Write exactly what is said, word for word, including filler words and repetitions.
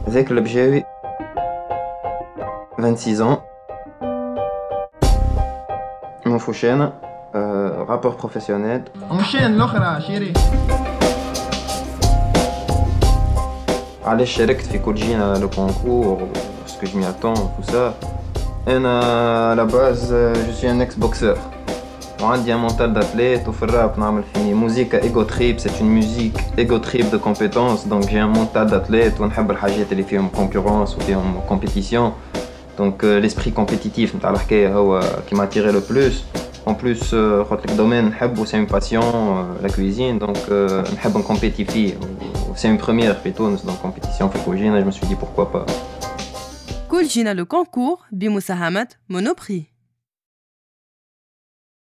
Avec le j'ai vingt-six ans, mon fouchen, euh, rapport professionnel. مشان الاخرى شيري. علاش شاركت في كل جينا لو كونكور باسكو جو مي اتون tout ça. انا à la base je suis un ex-boxeur. وعندي un mental d'athlète وفي الراب نعمل في موسيقى ego trip, c'est une musique ego trip de compétences, donc j'ai un mental d'athlète ونحب الحاجات اللي فيهم concurrence وفيهم compétition. Donc euh, l'esprit compétitif نتاع الحكاية هو qui m'a attiré le plus. En plus, euh, قلت لك domaine نحبه, c'est une passion, euh, la cuisine, donc euh, نحب نكومبيتي فيه. C'est une première في تونس donc compétition في الكوجينة, je me suis dit pourquoi pas. كل جينا لو كونكور بمساهمة مونوبري.